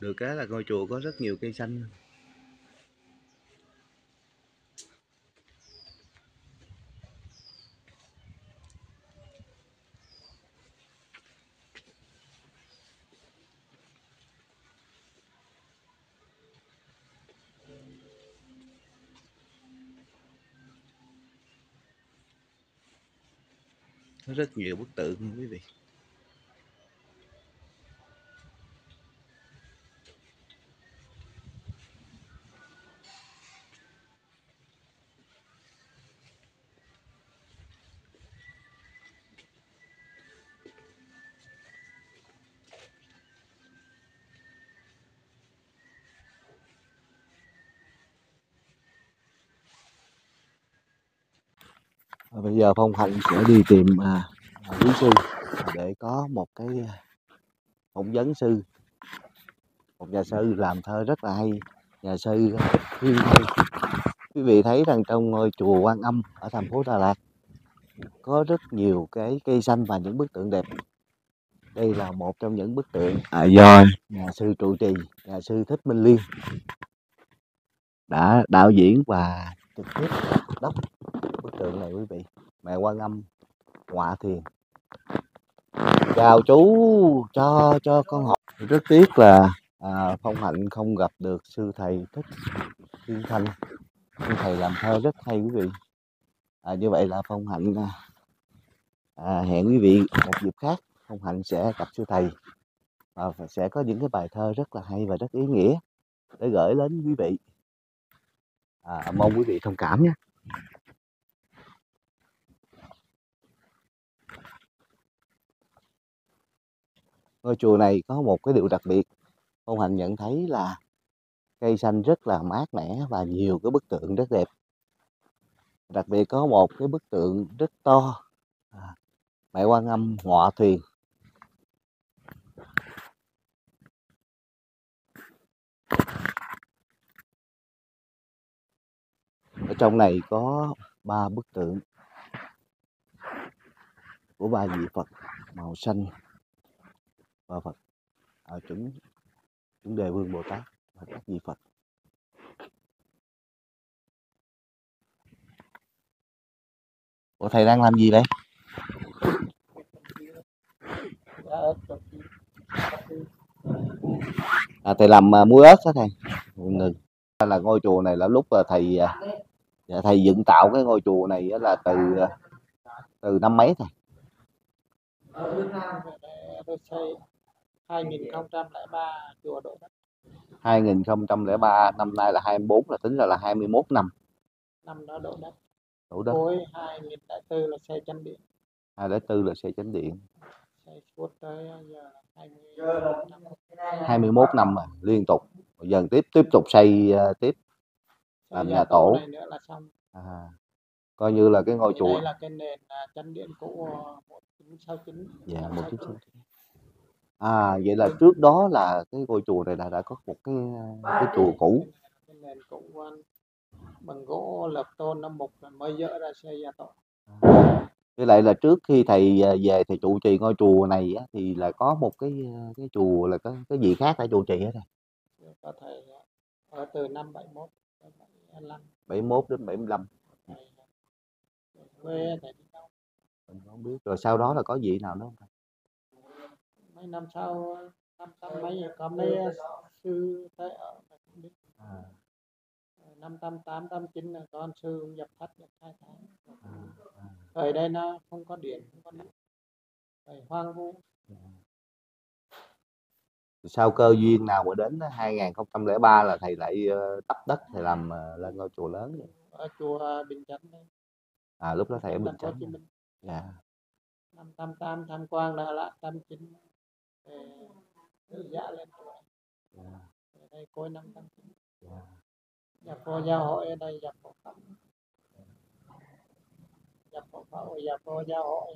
Được cái là ngôi chùa có rất nhiều cây xanh. Có rất nhiều bức tượng quý vị. Bây giờ Phong Hạnh sẽ đi tìm quý sư để có một cái phỏng vấn sư, một nhà sư làm thơ rất là hay, nhà sư Thiên Thây. Quý vị thấy rằng trong ngôi chùa Quan Âm ở thành phố Đà Lạt có rất nhiều cái cây xanh và những bức tượng đẹp. Đây là một trong những bức tượng do nhà sư trụ trì, nhà sư Thích Minh Liên đã đạo diễn và trực tiếp đắp bức tượng này quý vị. Mẹ Quan Âm ngọa thiền. Chào chú, cho con hỏi. Rất tiếc là Phong Hạnh không gặp được sư thầy Thích Thiên Thanh. Sư thầy làm thơ rất hay quý vị. Như vậy là Phong Hạnh hẹn quý vị một dịp khác. Phong Hạnh sẽ gặp sư thầy và sẽ có những cái bài thơ rất là hay và rất ý nghĩa để gửi đến quý vị. Mong quý vị thông cảm nhé. Ngôi chùa này có một cái điều đặc biệt. Phong Hạnh nhận thấy là cây xanh rất là mát mẻ và nhiều cái bức tượng rất đẹp. Đặc biệt có một cái bức tượng rất to, Mẹ Quan Âm ngọa thuyền. Ở trong này có 3 bức tượng của 3 vị Phật màu xanh và Phật chuẩn đề Vương Bồ Tát và các vị Phật. Ủa thầy đang làm gì đấy? Thầy làm muối ớt hả thầy? Ngừng. Là ngôi chùa này là lúc là thầy dựng tạo cái ngôi chùa này là từ năm mấy thầy? Ở Việt Nam tôi xây 2003 chùa Đổ Đất. 2003, năm nay là 24, là tính ra là 21 năm. Năm đó Đổ Đất. Đổ Đất. Cuối 2004 là xây chánh điện. 2004 là xây chánh điện. Xây suốt tới giờ 21 năm mà liên tục. Dần tiếp tục xây tiếp làm nhà tổ. Này nữa là xong. Coi như là cái ngôi chùa. Đây là cái nền chánh điện cũ 1969. Dạ, 1969. Vậy là trước đó là cái ngôi chùa này đã có một cái chùa cũ. Cái nền cũ bằng gỗ lập tôn năm mục mới dỡ ra xây nhà tổ. Với lại là trước khi thầy về thầy trụ trì ngôi chùa này á, thì là có một cái chùa là có cái gì khác phải trụ trì hết rồi. Có thầy ở từ năm 71 đến 75. 71 đến 75. Quê thầy đi đâu? Mình không biết. Rồi sau đó là có vị nào nữa không? Mấy năm sau, mấy có mấy sư tới ở không biết. Năm 88, 89 là con sư nhập thất được 2 tháng. Thời đây nó không có điện, không có nước. Thời hoang vu. Sau cơ duyên nào mà đến 2003 là thầy lại tấp đất thầy làm lên ngôi chùa lớn vậy? Ở chùa Bình Chánh đây. Lúc đó thầy ở Bình Chánh. Dạ. Năm 88 tham quan Đà Lạt 89 tự dạ lên chùa. Ở đây cuối năm 89. Nhập vô giáo hội ở đây, nhập vô phẩm. Nhập vô giáo hội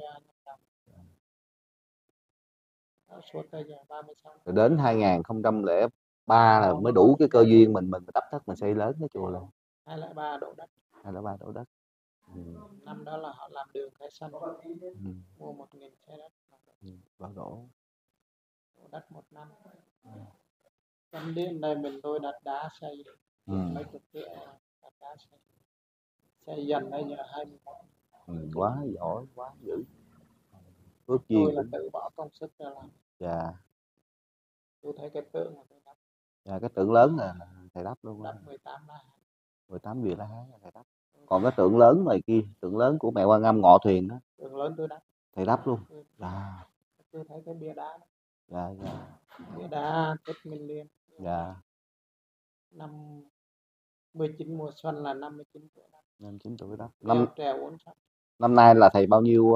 suốt tới giờ 36. Rồi đến 2003 là mới đủ cái cơ duyên mình đắp đất mình xây lớn cái chùa lên. 2003 Đổ Đất. 2003 Đổ Đất. Năm đó là họ làm đường cái sân. Mua 1.000 xe đất. Và đổ đất 1 năm. Tâm điện này mình tôi đặt đá xây Ừ. mấy chục triệu đặt đá xây dần đây giờ 21. Quá giỏi, quá dữ. Phước Tôi duyên là cũng tự bỏ công sức ra làm. dạ. Tôi thấy cái tượng mà tôi đắp Dạ, cái tượng lớn là thầy đắp luôn á. 18 lá. 18 vị la hán là thầy đắp. Còn cái tượng lớn ngoài kia, tượng lớn của mẹ Quan Âm ngọ thuyền đó, Tượng lớn tôi đắp. thầy đắp luôn. Tôi, Dạ, tôi thấy cái bia đá đó. dạ, dạ, Bia đá Tết Minh Liên dạ. năm 19 mùa xuân là 59 tuổi đắp. Năm 9 tuổi đắp. Treo treo uốn sắp. Năm nay là thầy bao nhiêu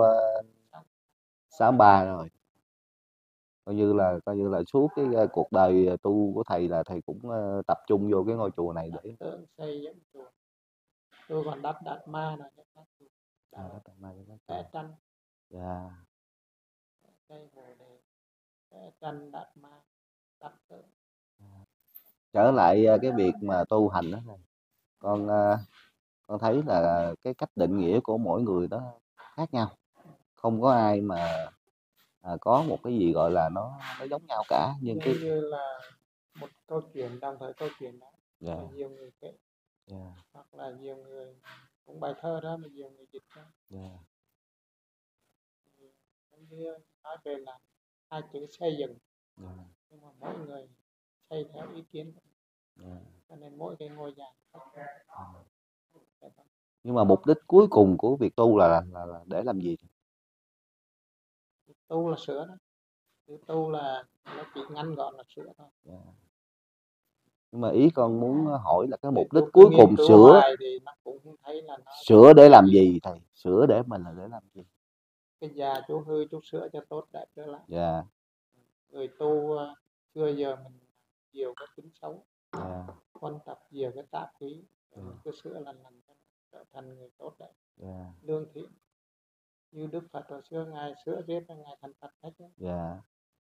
63 rồi. Coi như là suốt cái cuộc đời tu của thầy là thầy cũng tập trung vô cái ngôi chùa này để Tượng xây dựng chùa. Tôi còn đắp Đạt Ma này cho các chùa. đắp tặng mai cho các Vẽ chùa. tranh Dạ. cây bồ đề, vẽ tranh Đạt Ma, đắp tượng. Trở lại cái việc mà tu hành đó này, con con thấy là cái cách định nghĩa của mỗi người đó khác nhau, không có ai mà có một cái gì gọi là nó giống nhau cả, nhưng Giống cái như là một câu chuyện, đồng thời câu chuyện đó dạ, là nhiều người kể, dạ, hoặc là nhiều người cũng bài thơ đó mà nhiều người dịch ra. dạ, Thì giống như nói về là hai chữ xây dựng, dạ, nhưng mà mỗi người xây theo ý kiến của mình. dạ. Cho nên mỗi cái ngôi nhà khác nhau. Nhưng mà mục đích cuối cùng của việc tu là để làm gì? Tu là sửa đó, tu là nó chỉ ngắn gọn là sửa thôi. Dạ. Nhưng mà ý con muốn hỏi là cái mục đích Tôi cứ cuối nghiên cùng cứu sửa hoài thì nó cũng thấy là nó sửa để làm gì thầy? Sửa để mình là để làm gì? cái già chú hư chú sửa cho tốt đẹp trở lại. Dạ, Người tu xưa giờ mình nhiều cái tính xấu, dạ, quan tập nhiều cái tạp khí, dạ, mình cứ sửa lần trở thành người tốt đẹp, dạ, lương thiện. Như Đức Phật hồi xưa ngài sửa riết là ngài thành Phật hết. dạ.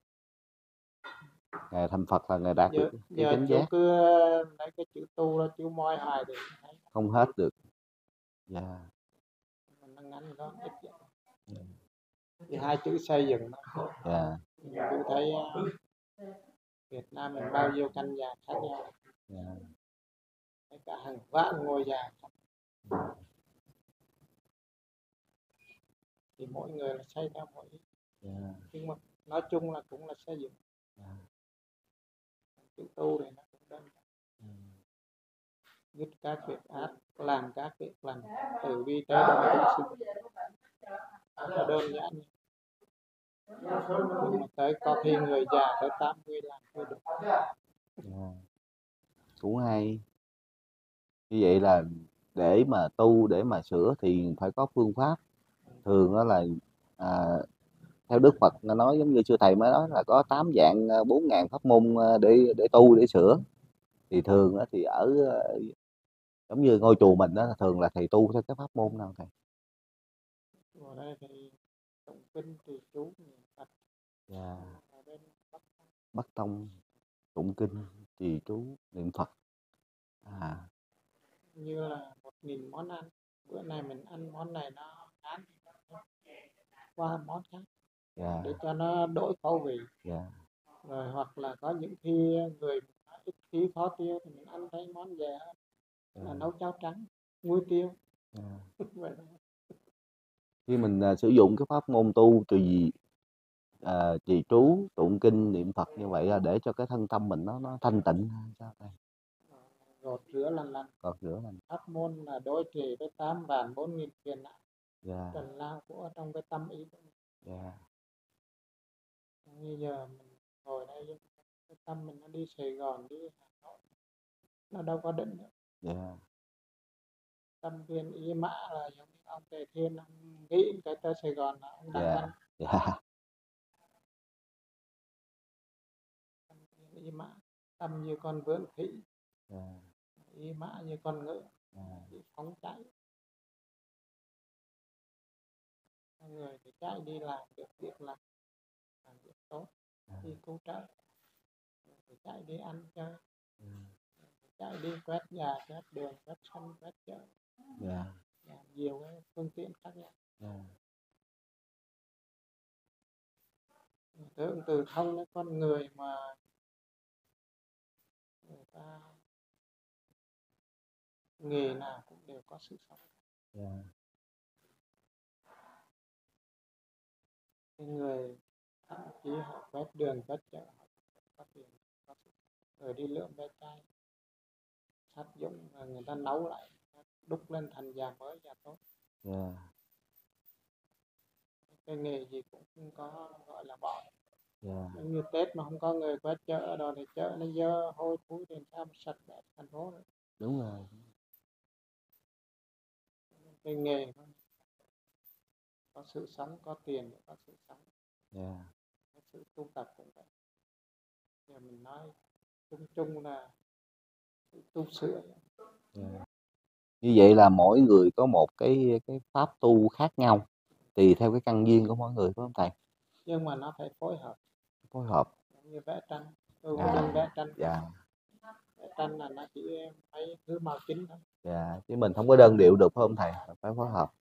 Ngài thành Phật là ngài đạt được cái Giờ chánh chú giác, cứ lấy cái chữ tu là chú moi hoài để thấy không hết được. Dạ, mình nó ngắn đó ít vậy. dạ, Thì hai chữ xây dựng đó. dạ, Tôi thấy Việt Nam mình bao nhiêu căn nhà khác nhau, dạ, cả hàng vạn ngôi nhà khác. Thì mỗi người là xây theo mỗi ý. dạ, Nhưng mà nói chung là cũng là xây dựng. dạ, Chữ tu thì nó cũng đơn giản, ừ, dứt các việc ác, làm các việc lành, từ bi tế độ chúng sinh. Nó đơn giản. Nhưng mà tới có khi người già tới 80 làm chưa được. dạ. Cũng hay. Như vậy là để mà tu, để mà sửa thì phải có phương pháp. Thường đó là à, theo Đức Phật nói, giống như sư thầy mới nói là có 8 dạng 4.000 pháp môn để tu, để sửa. Thì thường đó thì ở giống như ngôi chùa mình đó, thường là thầy tu theo cái pháp môn nào thầy? Ở đây thì tụng kinh trì chú niệm Phật. Dạ. Ở bên Bắc tông tụng kinh trì chú niệm Phật. À, như là 1.000 món ăn, bữa nay mình ăn món này nó ngán qua món khác dạ, để cho nó đổi khẩu vị. dạ, Rồi hoặc là có những khi người ít khí khó tiêu thì mình ăn thấy món dẻ là nấu cháo trắng muối tiêu. dạ. Vậy đó. Khi mình sử dụng cái pháp môn tu trì chú tụng kinh niệm Phật như vậy là để cho cái thân tâm mình nó thanh tịnh hay sao thầy? Gột rửa lần lần. Còn rửa mình. Pháp môn là đối trì với 8.000 4.000 phiền não Dạ, trần lao của trong cái tâm ý của mình. dạ, Như giờ mình ngồi đây cái tâm mình nó đi Sài Gòn, đi Hà Nội, nó đâu có định nữa. dạ, Tâm viên ý mã là giống như ông Tề Thiên, ông nghĩ cái tới Sài Gòn là ông đang dạ, văn. dạ, Tâm viên ý mã, tâm như con vượn khỉ, dạ, ý mã như con ngựa, dạ, bị phóng chạy. Người thì chạy đi làm được việc làm việc tốt, đi cứu trợ, thì chạy đi ăn chơi, chạy đi quét nhà, quét đường, quét sân, quét chợ, dạ, nhiều cái phương tiện khác nhau. dạ, Tưởng từ thông đến con người mà nghề nào cũng đều có sự sống. Dạ. Cái người thậm chí họ quét đường quét chợ họ có tiền, có sự rồi đi lượm ve chai sắt dụng và người ta nấu lại đúc lên thành già mới già tốt. Dạ. Cái nghề gì cũng không có gọi là bỏ. Dạ. Giống như Tết mà không có người quét chợ rồi thì chợ nó dơ hôi thối thì sao mà sạch đẹp thành phố nữa. Đúng rồi. Cái nghề có sự sống, có tiền có sự sống. Dạ. Cái sự tu tập cũng vậy. Giờ mình nói chung chung là sự tu sửa. Dạ. Như vậy là mỗi người có một cái pháp tu khác nhau, tùy theo cái căn duyên của mỗi người, phải không thầy? Nhưng mà nó phải phối hợp. Phối hợp. Giống như vẽ tranh, tôi cũng đừng vẽ tranh. Dạ. Vẽ tranh là nó chỉ mấy thứ màu chính thôi. Dạ. Chứ mình không có đơn điệu được, phải không thầy? Phải phối hợp.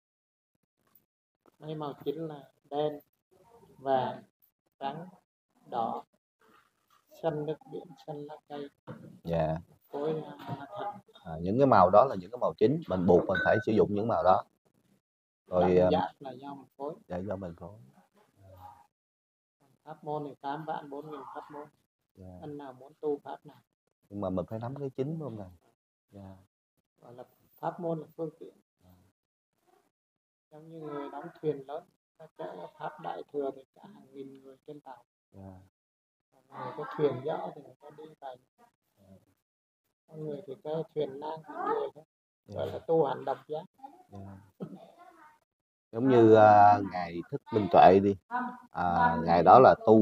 Mấy màu chính là đen, vàng, trắng, đỏ, xanh nước biển, xanh lá cây, Dạ. phối thành Những cái màu đó là những cái màu chính, mình buộc mình phải sử dụng những màu đó. Rồi cảm giác là do mình phối. dạ, do mình phối. Pháp môn thì 8 vạn 4.000 pháp môn. Dạ. Anh nào muốn tu pháp nào. Nhưng mà mình phải nắm cái chính, phải không thầy? Dạ. Gọi là pháp môn là phương tiện. Giống như người đóng thuyền lớn, chở pháp đại thừa thì cả hàng nghìn người trên tàu. Dạ. Người có thuyền dỡ thì người ta đi vài. Có người thì cái thuyền nan người thôi. Gọi là tu hành độc giác. Dạ. Giống như ngài Thích Minh Tuệ đi, ngài đó là tu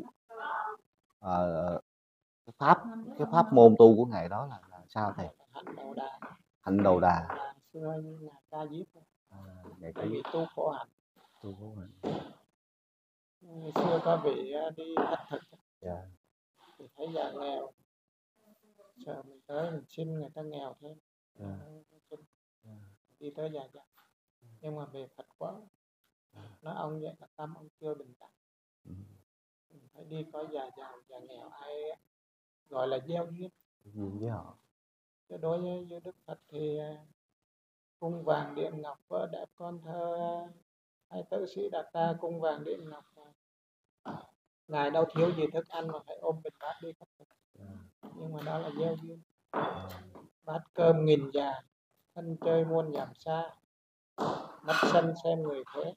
cái pháp môn tu của ngài đó là sao thầy? Hạnh đầu đà. Hạnh đầu đà. Xưa như ngài Ca Diếp. Ngài Cái vị tu khổ hạnh. tu khổ hạnh. Ngày xưa có vị đi khất thực. Dạ. Thì thấy già nghèo, sợ mình tới mình xin người ta nghèo thêm. Dạ. Đi tới già già. Nhưng mà về Phật quá, nói ông vậy là tâm ông chưa bình đẳng. Mình phải đi có già giàu, già nghèo ai gọi là gieo duyên với họ. Chứ đối với Đức Phật thì cung vàng điện ngọc vợ đẹp con thơ hay tự sĩ Đạt Ta cung vàng điện ngọc. Ngài đâu thiếu gì thức ăn mà phải ôm bình bát đi khất thực. Nhưng mà đó là gieo duyên. Bát cơm nghìn già, thân chơi muôn dặm xa, mắt sân xem người thế,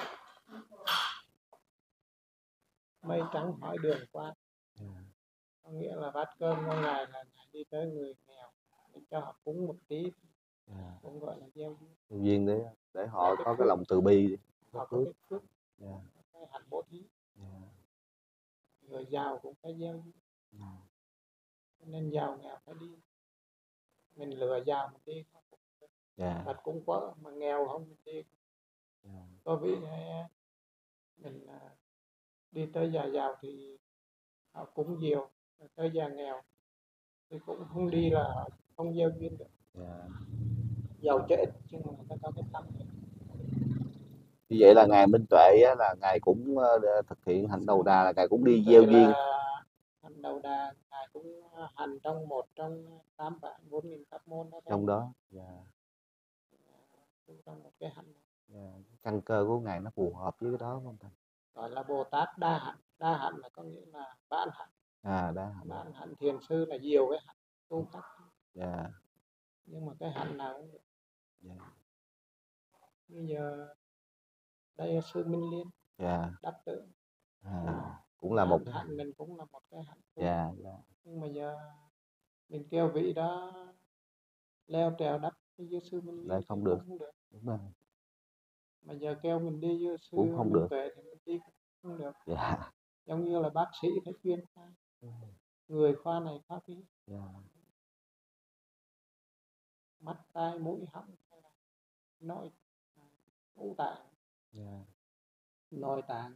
mây trắng hỏi đường qua. Có nghĩa là bát cơm của ngài là ngài đi tới người nghèo để cho họ cúng một tí, cũng gọi là gieo duyên để họ có cái lòng từ bi, họ có cái phước, cái hạnh bố thí. Người giàu cũng phải gieo duyên. Nên giàu nghèo phải đi. Mình lừa giàu mình đi không. Phật cũng có mà nghèo không mình đi. Có vị mình đi tới già giàu thì họ cúng nhiều, tới già nghèo thì cũng không đi là họ không gieo duyên được. Giàu chết nhưng mà người ta có cái tâm. Như vậy là ngài Minh Tuệ á, là ngài cũng thực hiện hạnh đầu đà, là ngài cũng đi gieo duyên. Hạnh đầu đà ngài cũng hành trong một trong 8 vạn 4.000 pháp môn đó. Trong đó trong một cái hạnh. Căn cơ của ngài nó phù hợp với cái đó, không thầy? Gọi là Bồ Tát đa hạnh. Đa hạnh là có nghĩa là vạn hạnh. Đa hạnh. Vạn hạnh thiền sư là nhiều cái hạnh tu khác. Nhưng mà cái hạnh nào cũng được. Bây giờ đây là sư Minh Liên, đắc tự. Cũng là một hạnh mình cũng là một cái hạnh. Nhưng mà giờ mình kêu vị đó leo trèo đắp như sư Minh Liên lại không được. Đúng rồi. Mà giờ kêu mình đi như sư cũng không Minh được. Tuệ thì mình đi cũng không được. Giống như là bác sĩ phải chuyên khoa. Người khoa này khoa kia. Mắt tai mũi họng nội ngũ tạng, nội tạng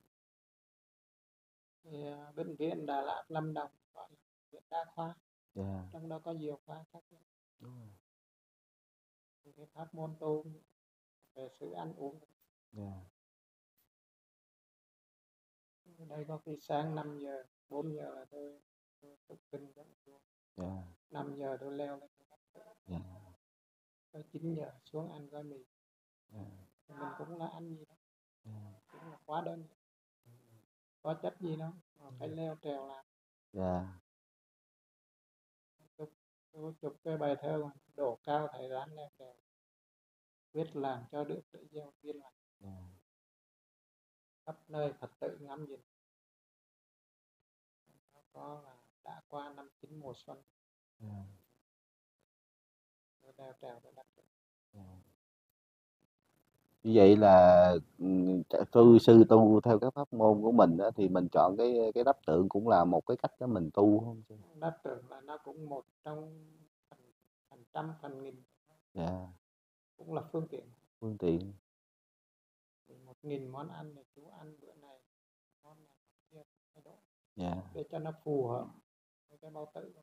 thì bệnh viện Đà Lạt Lâm Đồng gọi là viện đa khoa. Trong đó có nhiều khoa khác nhau. Cái pháp môn tu về sự ăn uống. Đây có khi sáng 5 giờ 4 giờ là tôi tụng kinh dẫn 5 giờ tôi leo lên. tới 9 giờ xuống ăn gói mì. Dạ. Mình cũng là ăn gì đó, Dạ. cũng là quá đơn, có chất gì đâu, mà phải leo trèo làm. Dạ. Tôi chụp cái bài thơ mà đổ cao thầy ráng leo trèo, biết làm cho được để gieo duyên lành, Dạ. khắp nơi Phật tử ngắm nhìn. Có là đã qua năm 9 mùa xuân, Dạ. tôi leo trèo tôi đắc được. Dạ. Như vậy là sư tu theo cái pháp môn của mình đó, thì mình chọn cái đắp tượng cũng là một cái cách để mình tu không sư? Đắc tượng là nó cũng một trong phần trăm phần nghìn, Dạ. cũng là phương tiện. Phương tiện. 1.000 món ăn thì chú ăn bữa này, món này kia thay đổi Dạ. để cho nó phù hợp với cái bao tử.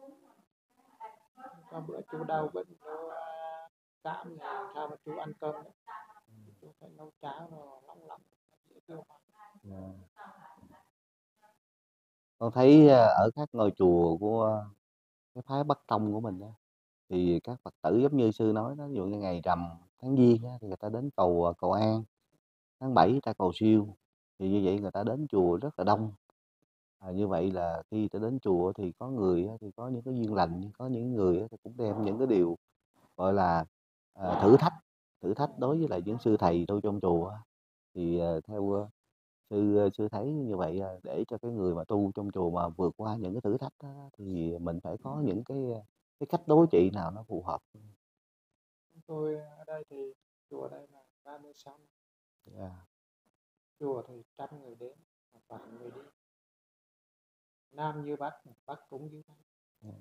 Có bữa chú đau bụng, chú cảm này, sao mà chú ăn cơm đấy, chú phải nấu cháo rồi nóng lắm dễ tiêu hóa. Dạ. Con thấy ở các ngôi chùa của cái phái Bắc Tông của mình đó, thì các Phật tử giống như sư nói đó, ví dụ như ngày rằm tháng Giêng á, thì người ta đến cầu an, tháng 7 người ta cầu siêu, thì như vậy người ta đến chùa rất là đông. Như vậy là khi ta đến chùa thì có người á, thì có những cái duyên lành, nhưng có những người á, thì cũng đem những cái điều gọi là thử thách đối với lại những sư thầy tu trong chùa á. Thì theo sư thấy như vậy, để cho cái người mà tu trong chùa mà vượt qua những cái thử thách đó, thì mình phải có những cái cách đối trị nào nó phù hợp. Tôi ở đây thì chùa đây là 36 năm, Dạ. chùa thì trăm người đến, vạn người đi, Nam như Bắc, Bắc cũng như Nam. Dạ.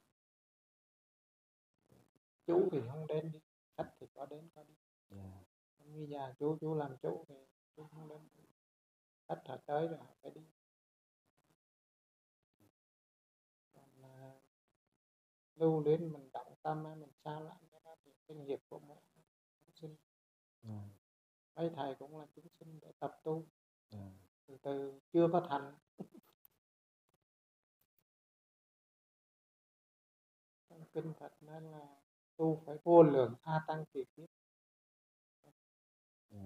Chú thì không đến đi, khách thì có đến có đi. Dạ. Như nhà chú làm chủ thì chú không đến, khách họ tới rồi họ phải đi. Còn lưu luyến mình động tâm mình sao lại cái đó thì cái nghiệp của mỗi chúng sinh. Dạ. Mấy thầy cũng là chúng sinh để tập tu, Dạ. từ từ chưa có thành. Trong kinh Phật nói là tu phải vô lượng a tăng kỳ kiếp. Dạ.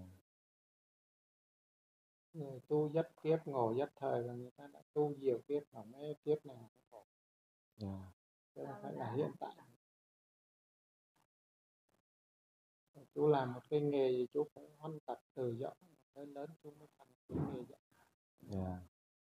Người tu nhất kiếp ngộ nhất thời là người ta đã tu nhiều kiếp, mà mấy kiếp này là khổ, Dạ. chứ không phải là hiện tại. Chú làm một cái nghề gì chú phải huân tập từ nhỏ tới lớn chú mới thành cái nghề vậy. Dạ.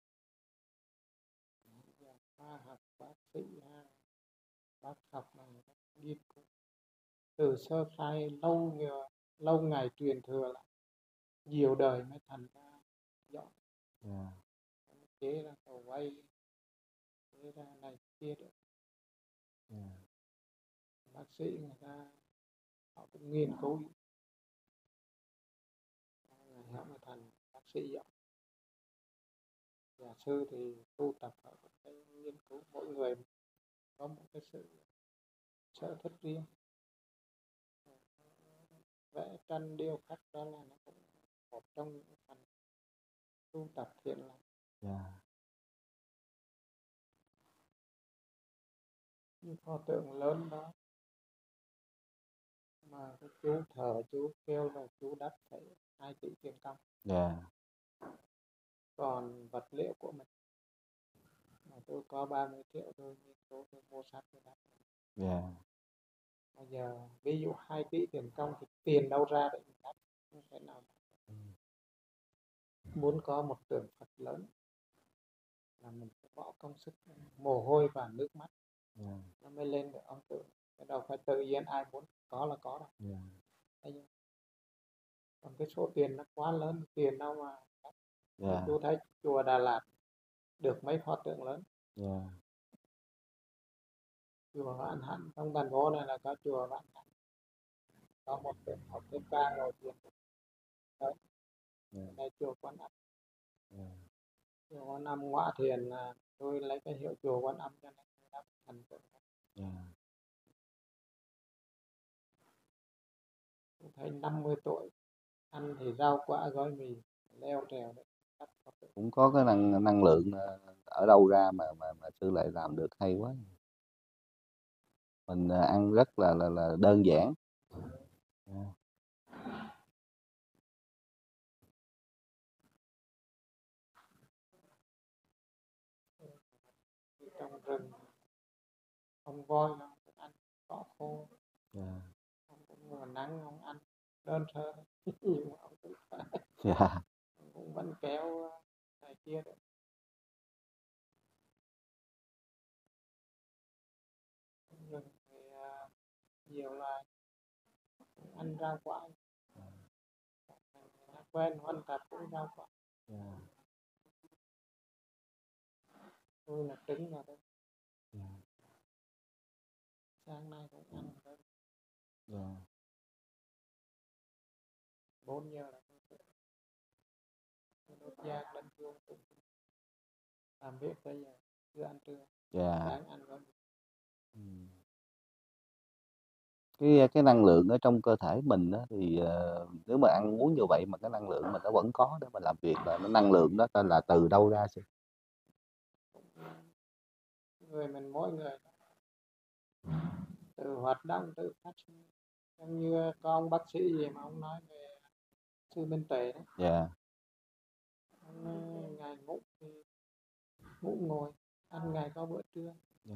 Khoa học bác sĩ bác học này nghiên cứu từ sơ khai lâu ngày truyền thừa lại nhiều đời mới thành ra giỏi. Dạ. Chế ra tàu quay, chế ra này kia được. Dạ. Bác sĩ người ta họ cũng nghiên cứu, họ mới thành bác sĩ giỏi. Nhà sư thì tu tập ở cái nghiên cứu, mỗi người có một cái sự sở thích riêng. Vẽ tranh điêu khắc đó là nó cũng một trong những phần tu tập thiện lành. Dạ. Như pho tượng lớn đó mà cái chú thờ chú kêu là chú đắp phải 2 tỷ tiền công. Dạ. Còn vật liệu của mình mà tôi có 30 triệu tôi nghiên cứu tôi mua sắt tôi đắp. Dạ. Bây giờ ví dụ 2 tỷ tiền công thì tiền đâu ra để mình đắp, không thể nào. Muốn có một tượng Phật lớn là mình phải bỏ công sức, mồ hôi và nước mắt, Dạ. nó mới lên được ông tượng. Cái đâu phải tự nhiên ai muốn có là có đâu. Dạ. Còn cái số tiền nó quá lớn, tiền đâu mà. Dạ. Chú thấy chùa Đà Lạt được mấy pho tượng lớn. Dạ. Chùa Vạn Hạnh trong thành phố này là có chùa Vạn Hạnh, có một tượng Phật Thích Ca ngồi thiền. Đấy, đây chùa Quan Âm. Chùa Quan Âm Ngọa Thiền là tôi lấy cái hiệu chùa Quan Âm cho nên tôi đắp thành tượng. Tôi thấy 50 tuổi ăn thì rau quả gói mì, leo trèo đấy. Cũng có cái năng lượng ở đâu ra mà sư lại làm được hay quá. Mình ăn rất là đơn giản, Dạ. Đi trong rừng ông voi là ông ăn cỏ khô, Dạ. ông cũng mùa nắng ông ăn đơn sơ nhưng mà ông cũng phải, Dạ. ông cũng vẫn kéo này kia được. Trong rừng thì nhiều loài cũng ăn rau quả, nó quen ăn cả cũng rau quả. Dạ. Tôi là trứng là đấy, Dạ. sáng nay cũng ăn rồi, Dạ. 4 giờ là tôi đốt nhang lên chuông tôi làm việc bây giờ chưa ăn trưa, Dạ. sáng ăn rồi. Cái năng lượng ở trong cơ thể mình á, thì nếu mà ăn uống như vậy mà cái năng lượng mình nó vẫn có để mình làm việc, là nó năng lượng đó tên là từ đâu ra sư? Người mình mỗi người tự hoạt động tự phát sinh, giống như con bác sĩ gì mà ông nói về sư Minh Tuệ đó, Dạ. ông ngày ngủ thì ngủ ngồi, ăn ngày có bữa trưa, Dạ.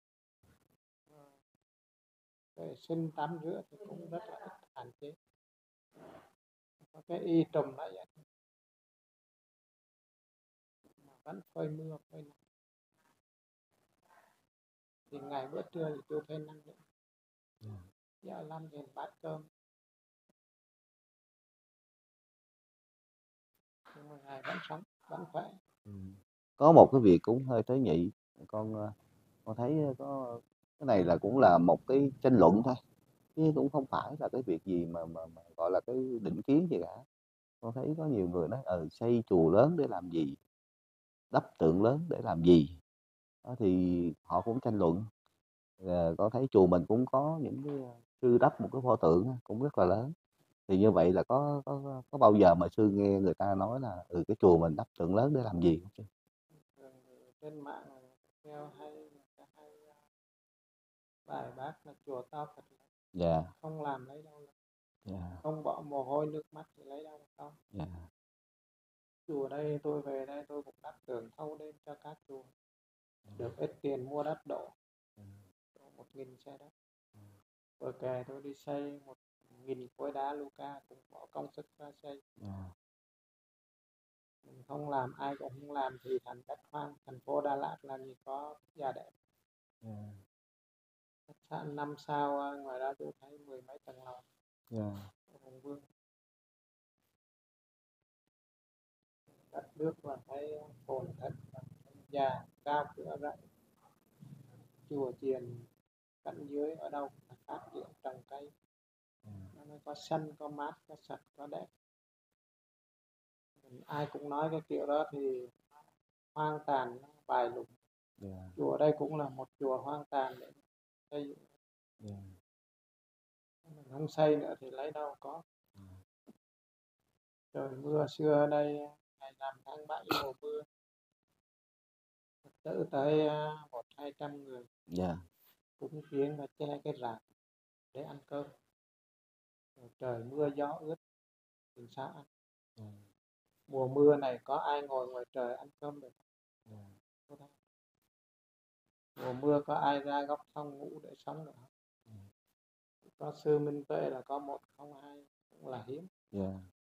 vệ sinh tắm rửa thì cũng rất là ít, hạn chế. Có cái y trùm lại vậy mà vẫn phơi mưa phơi nắng, thì ngày bữa trưa thì chưa thấy năng lượng. Giờ làm thì bát cơm nhưng mà ngày vẫn sống vẫn khỏe. Có một cái việc cũng hơi tế nhị, con thấy có cái này là cũng là một cái tranh luận thôi, chứ cũng không phải là cái việc gì mà gọi là cái định kiến gì cả. Con thấy có nhiều người nói xây chùa lớn để làm gì, đắp tượng lớn để làm gì đó, thì họ cũng tranh luận. Con thấy chùa mình cũng có những cái sư đắp một cái pho tượng cũng rất là lớn, thì như vậy là có bao giờ mà sư nghe người ta nói là cái chùa mình đắp tượng lớn để làm gì không sư? Trên mạng theo hay bài bác là chùa to Phật lớn, Dạ. không làm lấy đâu là, Dạ. không bỏ mồ hôi nước mắt thì lấy đâu là không. Dạ. Chùa đây tôi về đây tôi cũng đắp tường thâu đêm cho các chùa, được ít tiền mua đất đổ 1.000 xe đất. Bờ kè tôi đi xây 1.000 khối đá Luca, cũng bỏ công sức ra xây. Dạ. Mình không làm ai cũng không làm thì thành đất hoang. Thành phố Đà Lạt làm gì có nhà đẹp. Dạ. Khách sạn 5 sao ngoài đó tôi thấy 10 mấy tầng lầu Dạ. ở Hùng Vương. Đất nước là thấy phồn thịnh, già cao cửa rộng, chùa chiền cạnh dưới ở đâu cũng phải phát triển trồng cây, nó mới có xanh có mát có sạch có đẹp. Ai cũng nói cái kiểu đó thì hoang tàn bài lục. Dạ. Chùa đây cũng là một chùa hoang tàn để xây dựng. Dạ. Mình không xây nữa thì lấy đâu có. Trời mưa xưa ở đây ngày rằm tháng 7 mùa mưa, Phật tử tới 100-200 người Dạ. cúng kiến và che cái rạp để ăn cơm. Rồi trời mưa gió ướt thì sao ăn? Mùa mưa này có ai ngồi ngoài trời ăn cơm được không? Mùa mưa có ai ra góc sông ngủ để sống được không? Có sư Minh Tuệ là có 1 không 2 cũng là hiếm. Dạ.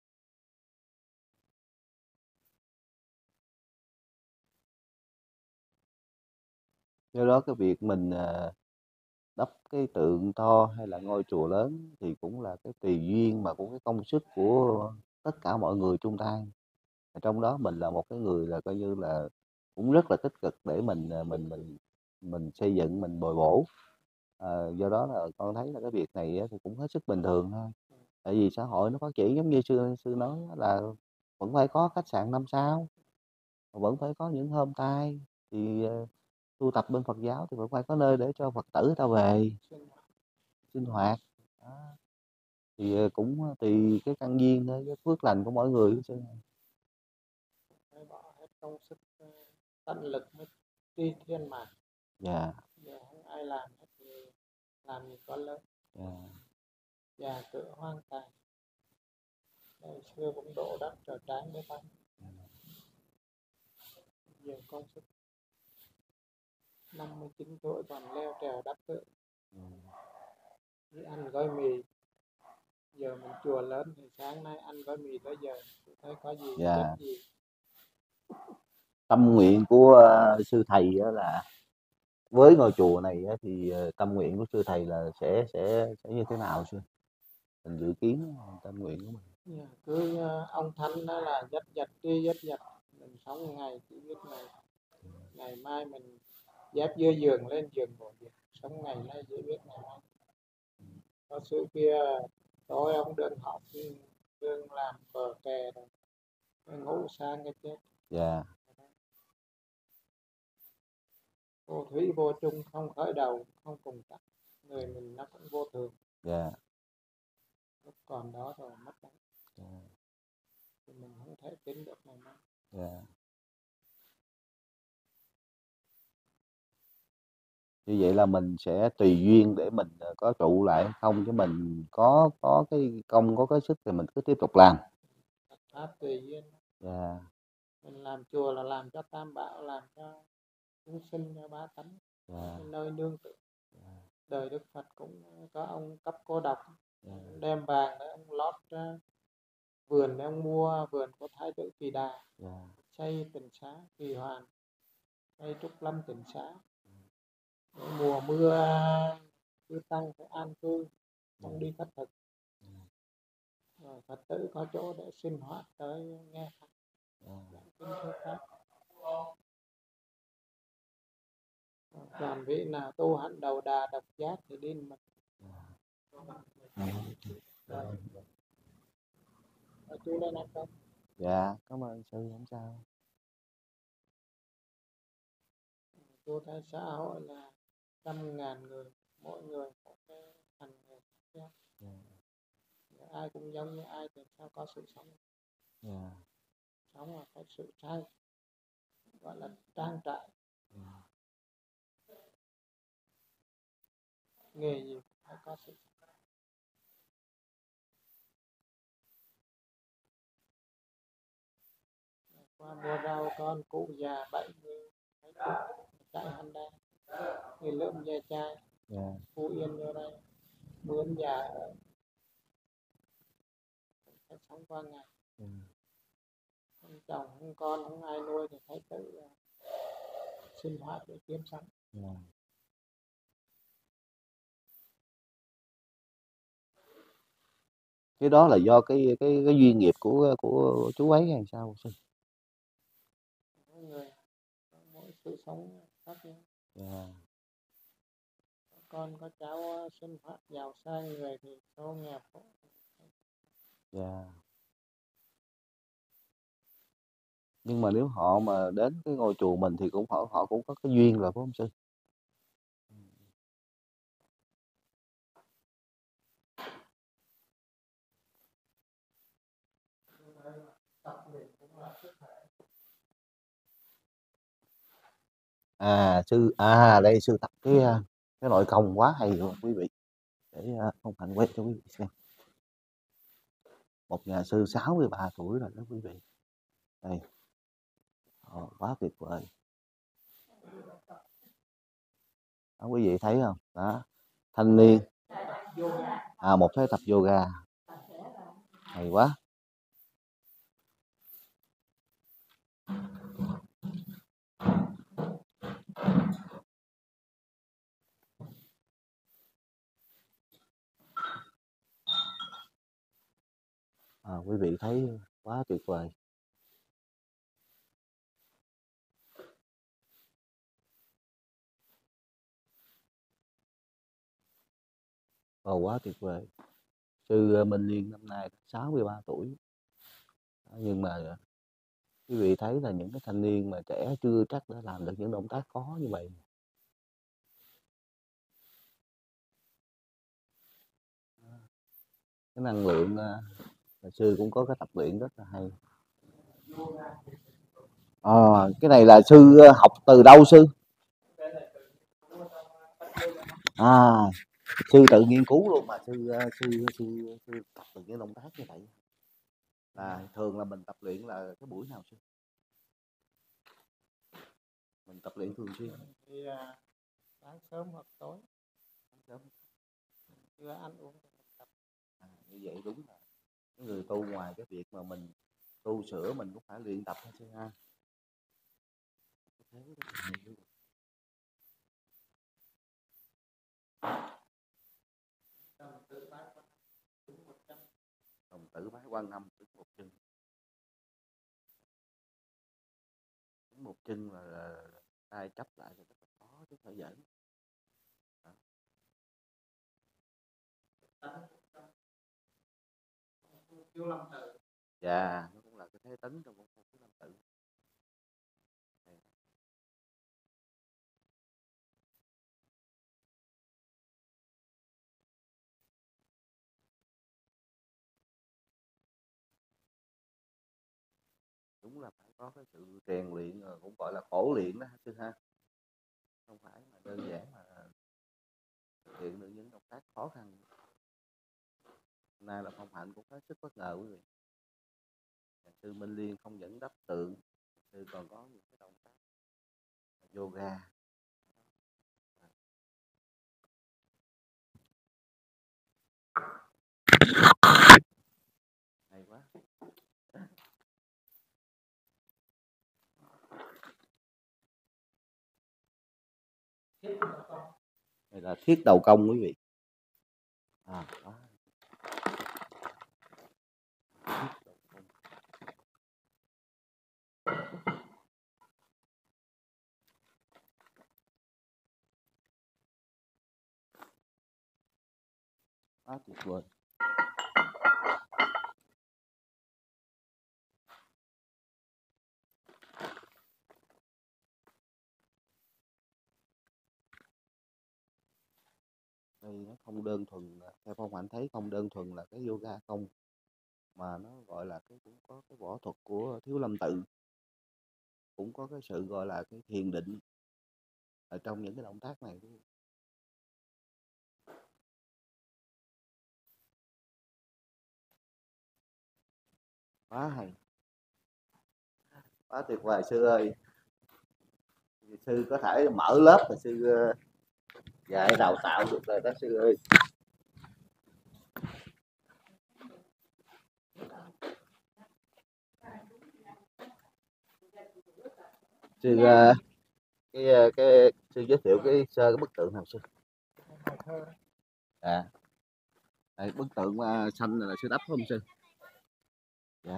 Do đó cái việc mình đắp cái tượng to hay là ngôi chùa lớn thì cũng là cái tùy duyên, mà cũng cái công sức của tất cả mọi người chung tay. Trong đó mình là một cái người là coi như là cũng rất là tích cực để mình xây dựng, mình bồi bổ. Do đó là con thấy là cái việc này thì cũng hết sức bình thường thôi. Tại vì xã hội nó phát triển giống như sư nói là vẫn phải có khách sạn 5 sao, vẫn phải có những homestay, thì tu tập bên Phật giáo thì vẫn phải có nơi để cho Phật tử ta về sinh hoạt. Đó. Thì cũng tùy cái căn duyên thôi, cái phước lành của mỗi người. Phải bỏ hết công sức tận lực mới tri thiên mà. Dạ. Giờ không ai làm hết thì làm gì có lớn. Dạ. Nhà cửa hoang tàn, ngày xưa cũng đổ đất trở tráng để tăng nhiều công sức. 59 tuổi còn leo trèo đắp tượng, đi ăn gói mì. Giờ mình chùa lớn thì sáng nay ăn gói mì tới giờ tôi thấy có gì Dạ. chất gì. Tâm nguyện của sư thầy á là với ngôi chùa này á, thì tâm nguyện của sư thầy là sẽ như thế nào sư? Mình dự kiến tâm nguyện của mình. Dạ, cứ ông Thánh đó là dắt dặt đi dắt dặt, mình sống ngày chỉ biết ngày mai mình dép dưới giường lên giường ngồi việc, sống ngày nay chỉ biết ngày mai. Có sự kia tối ông đương học đương làm bờ kè rồi ngủ sang cái chết. Dạ. Vô thủy vô chung, không khởi đầu không cùng tắt, người mình nó cũng vô thường. Dạ. Lúc còn đó rồi mất đấy. Dạ. Thì mình không thể tính được ngày mai. Dạ. Như vậy là mình sẽ tùy duyên để mình có trụ lại hay không, chứ mình có cái công có cái sức thì mình cứ tiếp tục làm. Pháp tùy duyên. Dạ. Mình làm chùa là làm cho Tam Bảo, làm cho chúng sinh, cho bá tánh, Dạ. nơi nương tựa. Đời Đức Phật cũng có ông cấp cô độc, Dạ. đem vàng để ông lót vườn để ông mua vườn của Thái tử Kỳ Đà, Dạ. xây tịnh xá Kỳ Hoàn, xây Trúc Lâm tịnh xá. Để mùa mưa cư tăng phải an cư, không đi khất thực. Rồi Phật tử có chỗ để sinh hoạt tới nghe Pháp, giảng kinh thuyết Pháp. Còn vị nào tu hạnh đầu đà độc giác thì đi mà. Chú lên ăn không? Dạ, cảm ơn sư, không sao. Tôi thấy xã hội là 100.000 người, mỗi người một cái hành nghề khác nhau. Ai cũng giống như ai thì sao có sự sống. Sống là có sự trai, gọi là trang trại. Nghề gì phải có sự. Qua mua rau con cụ già 70 chạy Honda, người lượm ve chai, Phú Yên vô đây bướm già phải sống qua ngày. Không chồng không con không ai nuôi thì phải tự sinh hoạt để kiếm sống. Cái đó là do cái duyên nghiệp của chú ấy hay sao sư? Mỗi người mỗi sự sống khác nhau. Có con có cháu sinh hoạt giàu sang, người thì số nghèo khổ. Nhưng mà nếu họ mà đến cái ngôi chùa mình thì họ cũng có cái duyên rồi phải không sư? Sư đây sư tập cái nội công quá hay luôn quý vị. Để không Hạnh quay cho quý vị xem. Một nhà sư 63 tuổi rồi đó quý vị. Đây. Quá tuyệt vời. Đó, quý vị thấy không? Đó. Thanh niên. Một thế tập yoga. Hay quá. Quý vị thấy quá tuyệt vời. Quá tuyệt vời. Sư Minh Liên năm nay 63 tuổi. Nhưng mà quý vị thấy là những cái thanh niên mà trẻ chưa chắc đã làm được những động tác khó như vậy. Cái năng lượng sư cũng có cái tập luyện rất là hay. Cái này là sư học từ đâu sư? Sư tự nghiên cứu luôn mà sư tập được những động tác như vậy là thường là mình tập luyện là cái buổi nào sư? Mình tập luyện thường xuyên thì sáng sớm hoặc tối sớm. chưa ăn uống thì mình tập. Như vậy đúng là cái người tu ngoài cái việc mà mình tu sửa mình cũng phải luyện tập thôi sư ha. Đồng tử bái Quan Âm đứng một chân, đứng một chân là tay chấp lại thì rất là khó chứ phải dễ. Dạ, nó cũng là cái thế tấn trong công phu Thiếu Lâm Tự. Đúng là phải có cái sự rèn luyện cũng gọi là khổ luyện đó sư ha, không phải mà đơn giản mà thực hiện được những động tác khó khăn. Hôm nay là Phong Hạnh cũng hết sức bất ngờ quý vị. Sư Minh Liên không dẫn đắp tượng, sư còn có những cái động tác yoga. Hay quá. Đây là thiết đầu công quý vị. Đó. Quá tuyệt vời. Đây nó không đơn thuần, theo Phong Hạnh thấy không đơn thuần là cái yoga không, mà nó gọi là cái cũng có cái võ thuật của Thiếu Lâm Tự, cũng có cái sự gọi là cái thiền định ở trong những cái động tác này. Quá hay, quá tuyệt vời sư ơi. Sư có thể mở lớp mà sư dạy đào tạo được rồi đó sư ơi. Sư cái sư giới thiệu cái sơ cái bức tượng nào sư? À, đây, bức tượng xanh này là sư đắp không sư? Dạ.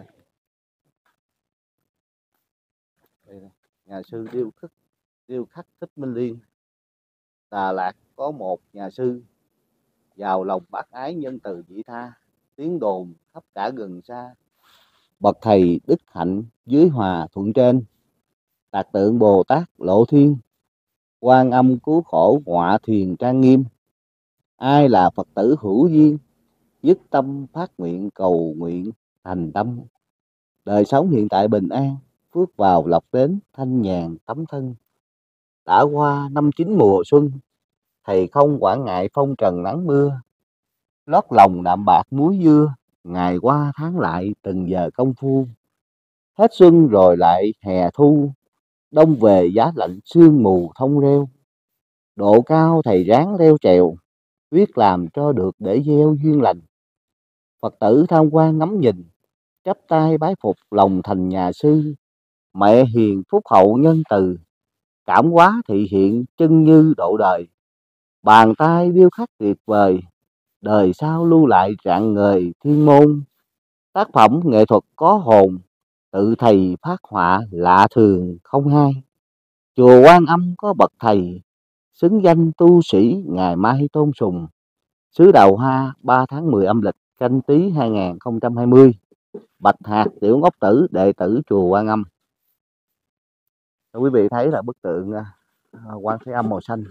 Đây này. Nhà sư điêu khắc Thích Minh Liên. Đà Lạt có một nhà sư giàu lòng bác ái nhân từ vị tha, tiếng đồn khắp cả gần xa. Bậc thầy đức hạnh dưới hòa thuận trên, tạc tượng Bồ Tát Lộ Thiên, Quan Âm cứu khổ họa thuyền trang nghiêm. Ai là Phật tử hữu duyên, dứt tâm phát nguyện cầu nguyện thành tâm. Đời sống hiện tại bình an, phước vào lộc đến thanh nhàn tấm thân. Đã qua năm chín mùa xuân, thầy không quản ngại phong trần nắng mưa. Lót lòng đạm bạc muối dưa, ngày qua tháng lại từng giờ công phu. Hết xuân rồi lại hè thu, đông về giá lạnh sương mù thông reo. Độ cao thầy ráng leo trèo, quyết làm cho được để gieo duyên lành. Phật tử tham quan ngắm nhìn, chắp tay bái phục lòng thành nhà sư. Mẹ hiền phúc hậu nhân từ, cảm hóa thị hiện chân như độ đời. Bàn tay điêu khắc tuyệt vời, đời sau lưu lại rạng ngời thiên môn. Tác phẩm nghệ thuật có hồn, tự thầy phát họa lạ thường không hai. Chùa Quan Âm có bậc thầy, xứng danh tu sĩ ngày mai tôn sùng. Xứ Đào Hoa 3 tháng 10 âm lịch Canh Tý 2020. Bạch Hạc Tiểu Ngốc Tử đệ tử chùa Quan Âm. Quý vị thấy là bức tượng Quan Thế Âm màu xanh.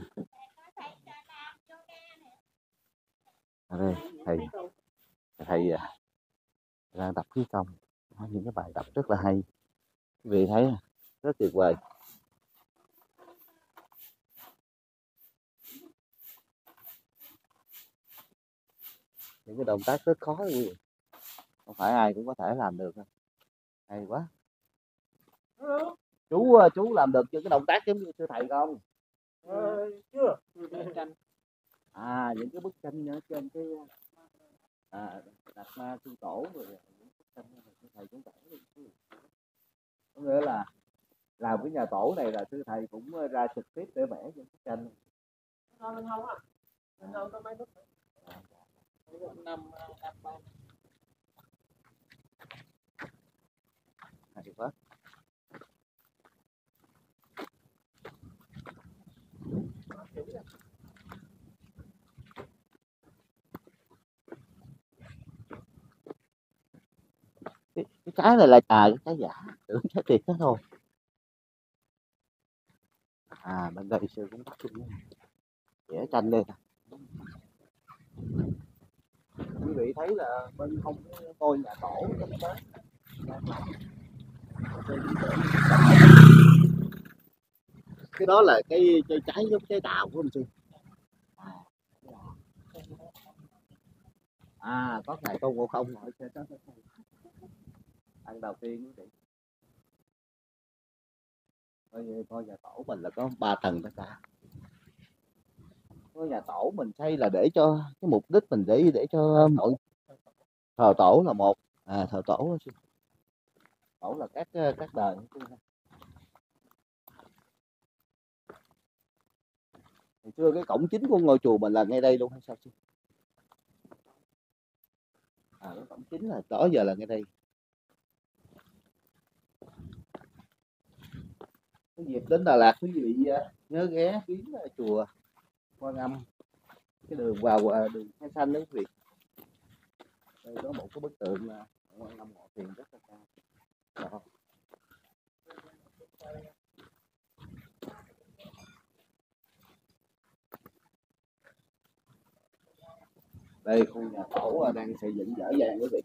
Đây, thầy đang tập khí công, những cái bài tập rất là hay. Quý vị thấy rất tuyệt vời. Những cái động tác rất khó quý vị, không phải ai cũng có thể làm được. Hay quá. Chú làm được những cái động tác giống như sư thầy không? Chưa. Những cái bức tranh ở trên cái Đạt Ma Sư Tổ rồi những bức tranh này sư thầy cũng vẽ. Có nghĩa là làm cái nhà tổ này là sư thầy cũng ra trực tiếp để vẽ những bức tranh. Mình không à. Mình không có mấy bức. Năm Hay quá. Cái trái này là cái trái giả, tưởng trái thiệt đó thôi. Bên đây sư cũng bắt chung vẽ tranh đây nè. Quý vị thấy là bên không ngôi nhà tổ cái đó là cái trái giống trái đào của anh sư. Có ngày Tôn Ngộ Không hỏi xe đó ăn đầu tiên quý vị. Ngôi nhà tổ mình là có 3 tầng tất cả. Ngôi nhà tổ mình xây là để cho cái mục đích mình để cho mọi thờ tổ là một, thờ tổ là các đời. Hồi xưa cái cổng chính của ngôi chùa mình là ngay đây luôn hay sao chứ? Cái cổng chính là đó giờ là ngay đây. Cái dịp đến Đà Lạt quý vị nhớ ghé viếng chùa Quan Âm, cái đường vào đường Khe Xanh đó quý vị. Đây có một cái bức tượng là Quan Âm ngồi thiền rất là cao. Đó. Đây khu nhà tổ đang xây dựng dở dàng quý vị.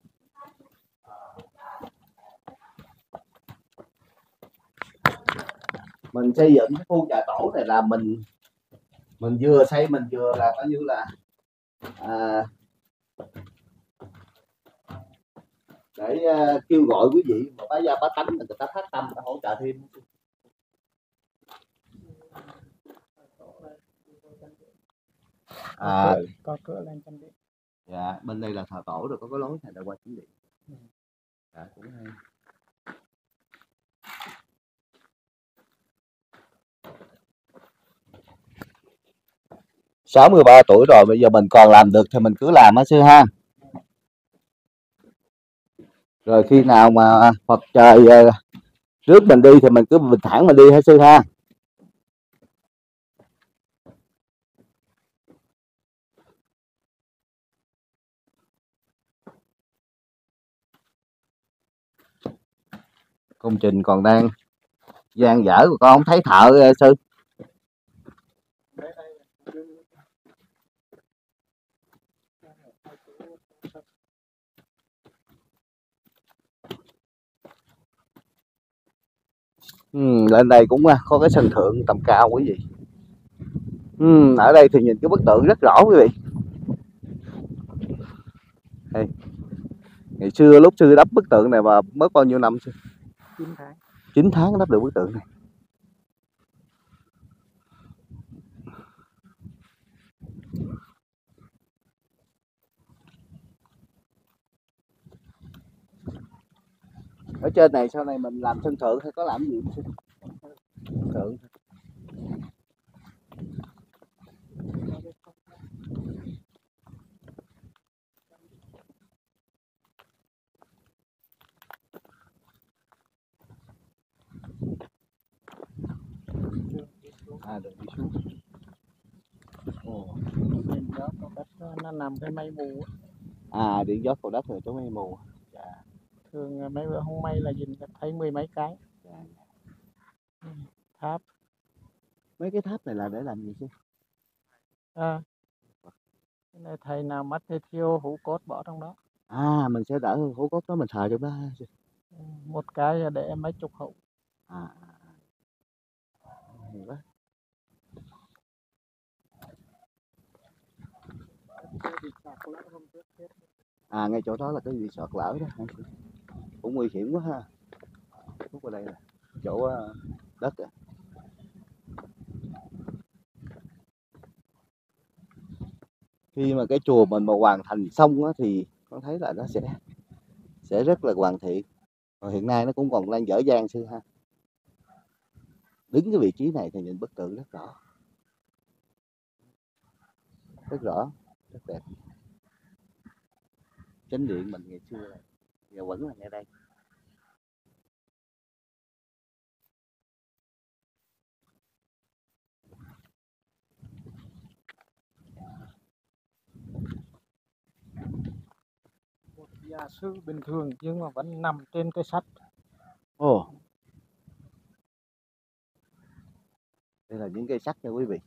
Mình xây dựng cái khu nhà tổ này là mình vừa xây mình vừa là coi như là để kêu gọi quý vị mà bá gia bá tánh người ta phát tâm người ta hỗ trợ thêm. có cửa lên chánh điện. Dạ, bên đây là thờ tổ rồi có cái lối này là qua chánh điện. Dạ, cũng hay. 63 tuổi rồi, bây giờ mình còn làm được thì mình cứ làm á sư ha. Rồi khi nào mà Phật trời rước mình đi thì mình cứ bình thản mình đi hả sư ha. Công trình còn đang dang dở, con không thấy thợ sư. Lên đây cũng có cái sân thượng tầm cao quý vị. Ở đây thì nhìn cái bức tượng rất rõ quý vị. Đây. Ngày xưa lúc sư đắp bức tượng này mà mất bao nhiêu năm sư? 9 tháng. 9 tháng đắp được bức tượng này. Ở trên này sau này mình làm sân thượng hay có làm gì không? Sân thượng. Đường đi xuống. Điện gió cầu đất nó nằm cái mây mù. Điện gió cầu đất rồi chỗ mây mù. Dạ. Thường mấy bữa không may là nhìn thấy 10 mấy cái. Dạ. Tháp. Mấy cái tháp này là để làm gì chứ? Cái này thầy nào mất thì thiêu hũ cốt bỏ trong đó. Mình sẽ đỡ hũ cốt đó mình thờ trong đó. Một cái để mấy chục hũ. Hay quá. bị sạt lở hôm trước chết. À, ngay chỗ đó là cái gì sọt lở đó hả? Cũng nguy hiểm quá ha. Lúc ở đây là chỗ đất à. Khi mà cái chùa mình mà hoàn thành xong á, thì con thấy là nó sẽ rất là hoàn thiện. Còn hiện nay nó cũng còn đang dở dang sư ha. Đứng cái vị trí này thì nhìn bức tượng rất rõ, rất rõ, rất đẹp. Chánh điện mình ngày xưa này giờ vẫn là ngay đây. Một gia sư bình thường nhưng mà vẫn nằm trên cái sắt. Ồ, đây là những cây sắt nha quý vị.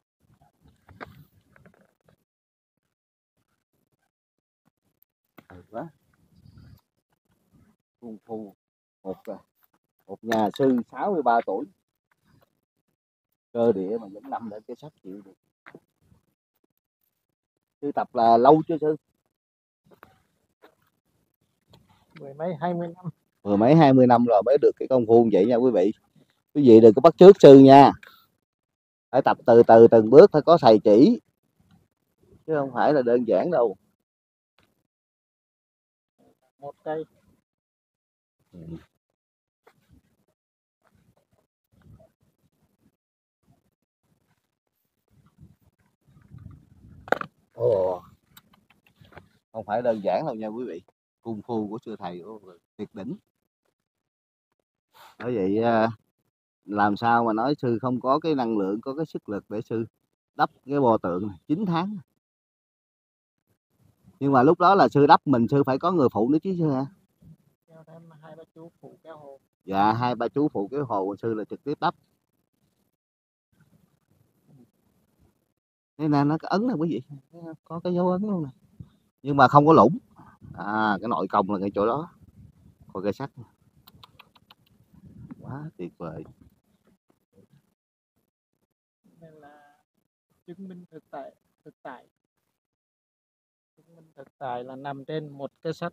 Hay quá. Công phu một nhà sư 63 tuổi, cơ địa mà vẫn nằm lên cái sắt chịu được. Sư tập là lâu chưa sư? Mười mấy 20 năm. Mười mấy 20 năm rồi mới được cái công phu như vậy nha quý vị. Quý vị đừng có bắt chước sư nha, phải tập từ từ từng bước, phải có thầy chỉ chứ không phải là đơn giản đâu. Một cây. Ồ, không phải đơn giản đâu nha quý vị. Công phu của sư thầy tuyệt đỉnh. Bởi vậy làm sao mà nói sư không có cái năng lượng, có cái sức lực để sư đắp cái bồ tượng này 9 tháng. Nhưng mà lúc đó là sư đắp mình, sư phải có người phụ nữa chứ sư hả? Kéo thêm 2-3 chú phụ kéo hồ. Dạ, 2-3 chú phụ kéo hồ, sư là trực tiếp đắp. Đây nè, nó có ấn nè quý vị, có cái dấu ấn luôn nè, nhưng mà không có lũng. À, cái nội công là cái chỗ đó. Coi cây sắt, quá tuyệt vời. Nên là chứng minh thực tại chứng minh thực tại là nằm trên một cái sắt.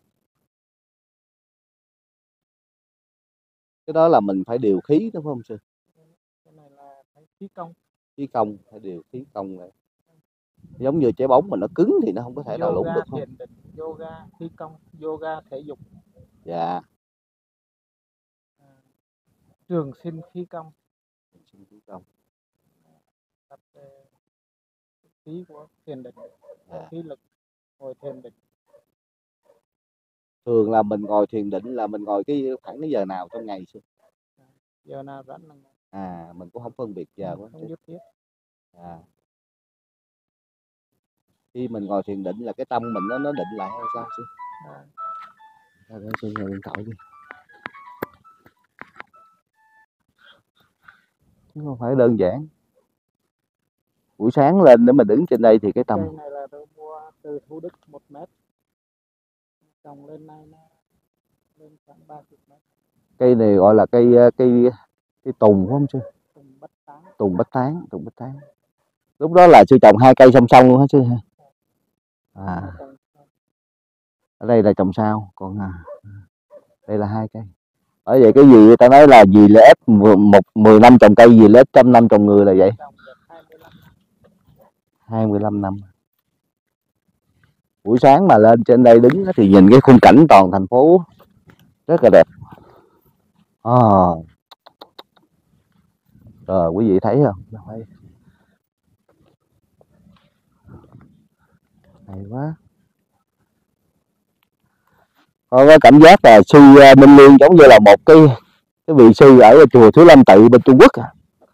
Cái đó là mình phải điều khí đúng không sư? Cái này là phải khí công. Khí công, phải điều khí công này. Giống như trái bóng mà nó cứng thì nó không có thể nào lũng được không? Thiền định, yoga khí công, yoga thể dục. Dạ. Trường sinh khí công. Khí công. Tập khí của thiền định, Dạ. khí lực ngồi thiền định. Thường là mình ngồi thiền định là mình ngồi cái khoảng cái giờ nào trong ngày sư? Giờ nào rảnh là ngồi. À, mình cũng không phân biệt giờ quá. Không nhất thiết. À. Khi mình ngồi thiền định là cái tâm mình nó định lại hay sao sư? Thôi sư ngồi điện thoại đi. Chứ không phải đơn giản. Buổi sáng lên để mà đứng trên đây thì cái tâm. Cây này là tôi mua từ Thủ Đức 1 mét. Trồng lên này nó lên khoảng 30 mét. Cây này gọi là cây tùng phải không sư? Tùng bách tán. Tùng bách tán, tùng bách tán. Lúc đó là sư trồng 2 cây song song luôn hả sư hả? À. Ở đây là trồng sao, còn đây là 2 cây. Bởi vậy cái gì người ta nói là gì lợi ích 10 năm trồng cây, gì lợi ích 100 năm trồng người là vậy. 25 năm. Buổi sáng mà lên trên đây đứng thì nhìn cái khung cảnh toàn thành phố rất là đẹp. Rồi quý vị thấy không? Hay quá. Có cảm giác là sư Minh Liên giống như là một cái vị sư ở chùa Thiếu Lâm Tự bên Trung Quốc à.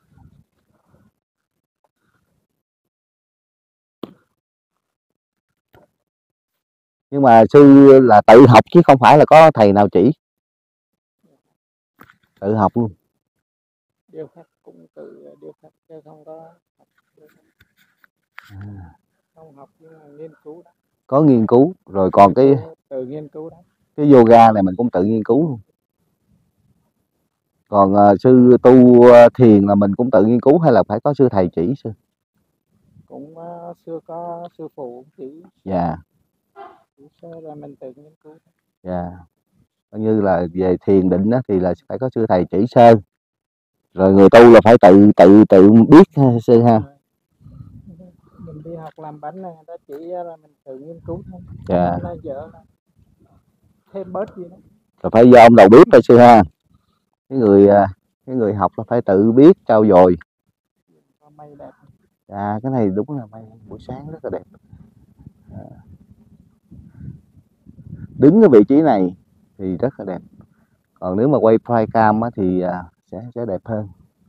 Nhưng mà sư là tự học chứ không phải là có thầy nào chỉ. Tự học luôn. Điều khác cũng tự điều khác chứ không có học. Không học nhưng mà nghiên cứu đó. Có nghiên cứu rồi còn cái tự nghiên cứu đó. Cái yoga này mình cũng tự nghiên cứu luôn. Còn sư tu thiền là mình cũng tự nghiên cứu hay là phải có sư thầy chỉ sư? cũng xưa có sư phụ chỉ Dạ. sơ rồi mình tự nghiên cứu. Dạ. Coi như là về thiền định á, thì là phải có sư thầy chỉ sơ, rồi người tu là phải tự tự tự biết ha, sư ha. Mình đi học làm bánh này người ta chỉ là mình tự nghiên cứu thôi. Dạ. Nó dở là thêm bớt gì đó. Rồi phải do ông đầu bếp thôi sư ha. Cái người học là phải tự biết trau dồi. Mây đẹp. Dạ, cái này đúng là mây buổi sáng rất là đẹp. Đứng cái vị trí này thì rất là đẹp. Còn nếu mà quay flycam á thì sẽ đẹp hơn.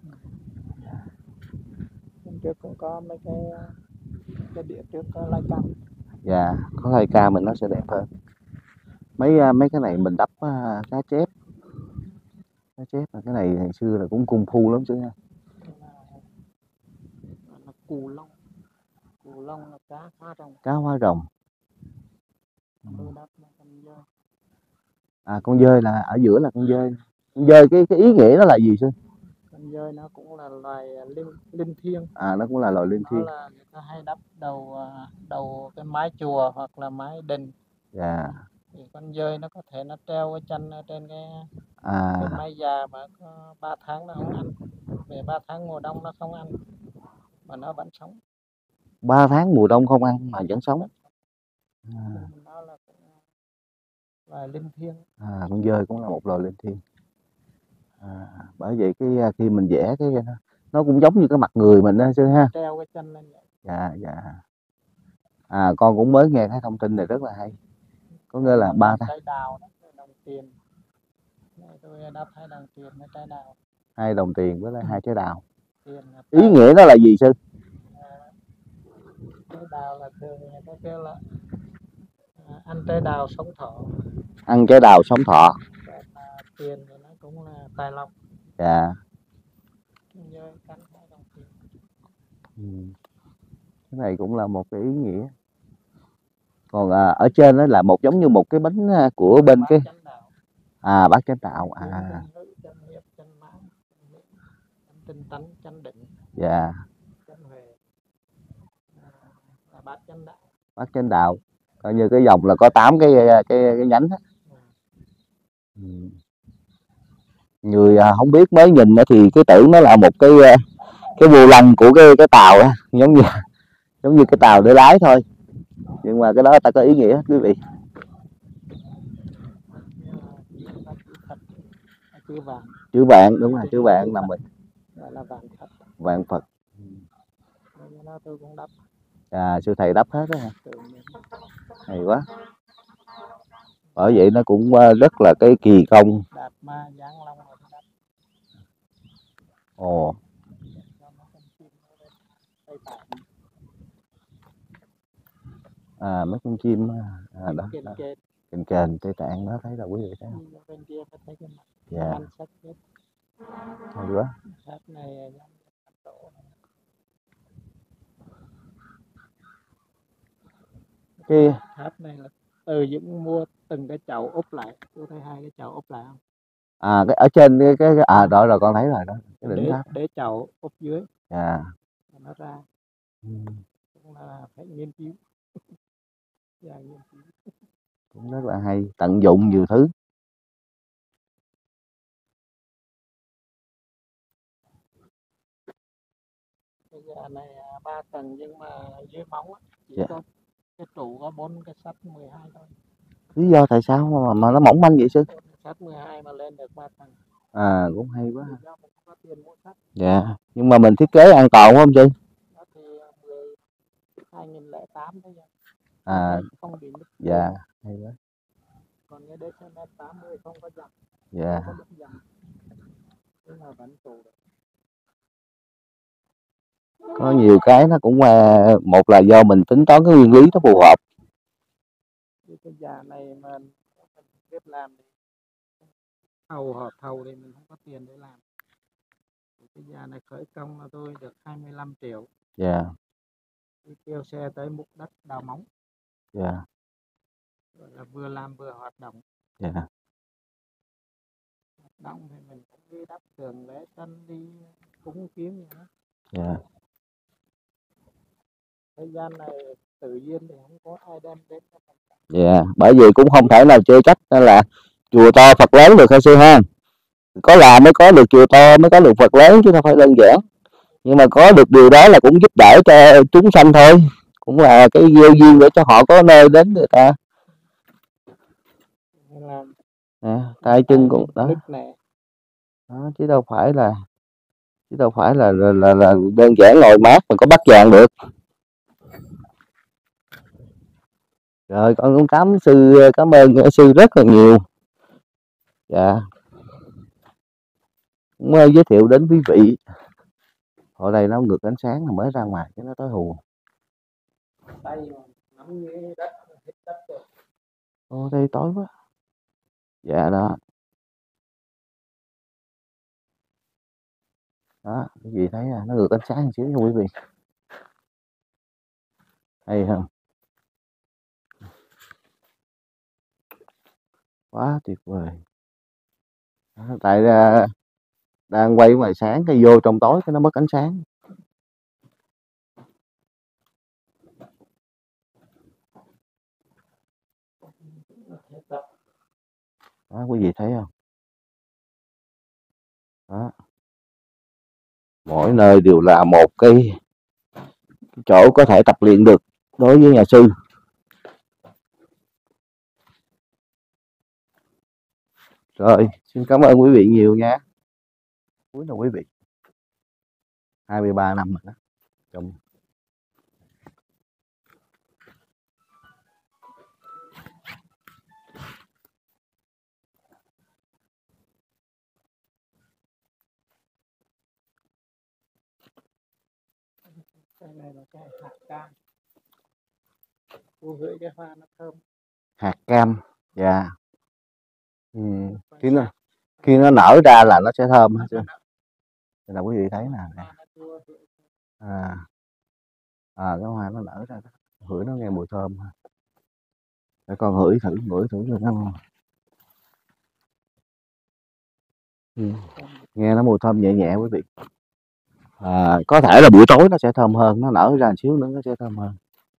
Hôm trước cũng có mấy cái đĩa trước có flycam. Dạ, có flycam mình nó sẽ đẹp hơn. Mấy cái này mình đắp cá chép. Cá chép là cái này ngày xưa là cũng cung phu lắm chứ ha. Là cù lông. Cù lông là cá hóa rồng. Cá hóa rồng. Tôi đắp là con dơi. À, con dơi là ở giữa là con dơi. Con dơi cái ý nghĩa nó là gì sư? Con dơi nó cũng là loài linh thiêng. À, nó cũng là loài linh thiêng. Nó là người ta hay đắp đầu cái mái chùa hoặc là mái đình. Dạ. Thì con dơi nó có thể nó treo cái chân ở trên cái À, mái già mà có 3 tháng nó không ăn. Về 3 tháng mùa đông nó không ăn mà nó vẫn sống. 3 tháng mùa đông không ăn mà vẫn sống. Nó là loài linh thiêng. À, con dơi cũng là một loài linh thiêng. Bởi vậy khi mình vẽ nó cũng giống như cái mặt người mình đó sư ha. Treo cái chân lên vậy. Dạ, dạ. Con cũng mới nghe cái thông tin này rất là hay. Có nghĩa là 3 tháng. Trái đào đó, đồng tiền. Tôi đắp 2 đồng tiền với trái đào. 2 đồng tiền với lại 2 trái đào. Ý nghĩa nó là gì sư? Trái đào là thường người ta kêu là ăn trái đào sống thọ. Ăn trái đào sống thọ. Tiền thì nó cũng là tài lộc. Dạ. Cắn 2 đồng tiền. Cái này cũng là một cái ý nghĩa. Còn ở trên đó là giống như một cái bánh của bên cái bát chánh đạo. Chân mã, chân tinh tấn, chân định. Dạ. Chân huệ. Là bát chánh đạo. Bát chánh đạo. Coi như cái dòng là có 8 cái nhánh đó. Người không biết mới nhìn thì cái tưởng nó là một cái vô lăng của cái tàu á, giống như cái tàu để lái thôi, nhưng mà cái đó ta có ý nghĩa quý vị. Chữ vạn, đúng rồi, chữ vạn nằm mình. Gọi là vạn Phật. Vạn Phật. Đó tôi cũng đắp. Sư thầy đắp hết đó hả? Hay quá. Bởi vậy nó cũng rất là cái kỳ công. Đạt ma giáng long rồi đắp. Ồ. Mấy con chim đó. Kền kền Tây Tạng đó, thấy là quý vị thấy không? Bên kia có thấy cái mặt. Dạ. Hay quá. Sách này cái tháp này là từ Dũng mua từng cái chậu úp lại. Tôi thấy 2 cái chậu úp lại không? Cái ở trên đó rồi con thấy rồi đó, cái đỉnh tháp. Để chậu úp dưới. Dạ. Nó ra. Cũng là phải nghiên cứu. Cũng rất là hay, tận dụng nhiều thứ. Bây giờ này 3 tầng nhưng mà dưới móng chỉ Dạ. có cái trụ có 4 cái sắt 12 thôi. Lý do tại sao mà nó mỏng manh vậy sư? Sắt 12 mà lên được 3 tầng. Cũng hay quá. Do mình có tiền mua sắt. Dạ, nhưng mà mình thiết kế an toàn không sư? Đó thì 2008 thôi. Không bị nứt. Dạ, hay quá. Còn cái DCM 80 không có dặm. Dạ. Không có dặm. Nhưng mà vẫn trụ được. Có nhiều cái nó cũng một là do mình tính toán cái nguyên lý nó phù hợp. Cái nhà này mà mình biết làm thì thầu thì mình không có tiền để làm. Cái nhà này khởi công là tôi được 25 triệu. Dạ. Đi kêu xe tới múc đất đào móng. Dạ. Rồi là vừa làm vừa hoạt động. Dạ. Hoạt động thì mình cũng đi đắp tường lễ tân, đi cúng kiến gì đó. Dạ. thời gian này tự nhiên thì không có ai đem đến cho mình. Dạ, bởi vì cũng không thể nào chê trách nên là chùa to Phật lớn được hay sư ha. Có làm mới có được chùa to, mới có được Phật lớn chứ không phải đơn giản. Nhưng mà có được điều đó là cũng giúp đỡ cho chúng sanh thôi, cũng là cái gieo duyên để cho họ có nơi đến người ta. Nên là Tay chân cũng đó. nứt nẻ. Đó, chứ đâu phải là đơn giản ngồi mát mà có bắt vàng được. Rồi con cũng cảm ơn sư rất là nhiều. Dạ. Cũng giới thiệu đến quý vị. Ở đây nó ngược ánh sáng mới ra ngoài chứ nó tối hù. Tay nắm đất, hít đất rồi. Ô đây tối quá. Dạ đó. Đó, quý vị thấy nó ngược ánh sáng một xíu nha quý vị. Hay không? Quá tuyệt vời. Đó, tại ra đang quay ngoài sáng cái vô trong tối cái nó mất ánh sáng. Đó, quý vị thấy không? Đó. Mỗi nơi đều là một cái chỗ có thể tập luyện được đối với nhà sư. Rồi, xin cảm ơn quý vị nhiều nha. Cuối là quý vị. 23 năm rồi đó. Trong Cái này là cái hạt cam. Cô gửi cái hoa nó thơm. hạt cam. Dạ. Khi nó nở ra là nó sẽ thơm hết trơn. Đây là quý vị thấy nè. Cái hoa nó nở ra, hửi nó nghe mùi thơm. Để con ngửi thử rồi nó ngon. Nghe nó mùi thơm nhẹ nhẹ quý vị. Có thể là buổi tối nó sẽ thơm hơn, nó nở ra một xíu nữa nó sẽ thơm hơn.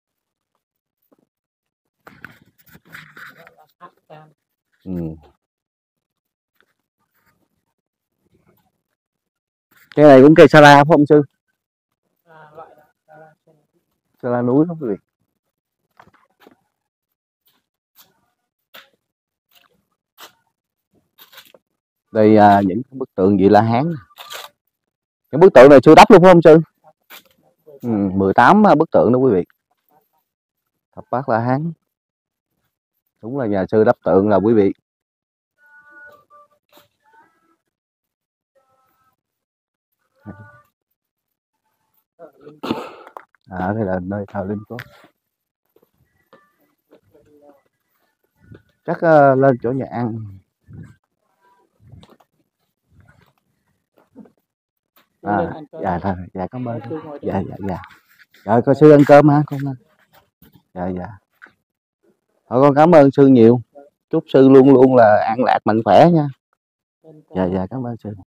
Cái này cũng cây sa la phải không sư? Sa la núi đó quý vị. Đây những cái bức tượng vị La Hán. Những bức tượng này sư đắp luôn phải không sư? 18 bức tượng đó quý vị. Thập bát La Hán. Đúng là nhà sư đắp tượng là quý vị. Đây là nơi thờ linh cốt. Chắc lên chỗ nhà ăn. Dạ cảm ơn. Dạ. Rồi con sư ăn cơm hả con? Dạ. Thôi con cảm ơn sư nhiều. Chúc sư luôn luôn là an lạc mạnh khỏe nha. Dạ cảm ơn sư.